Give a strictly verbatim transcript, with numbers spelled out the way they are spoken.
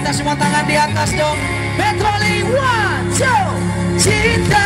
kita semua tangan di atas dong. Metroli one two cinta.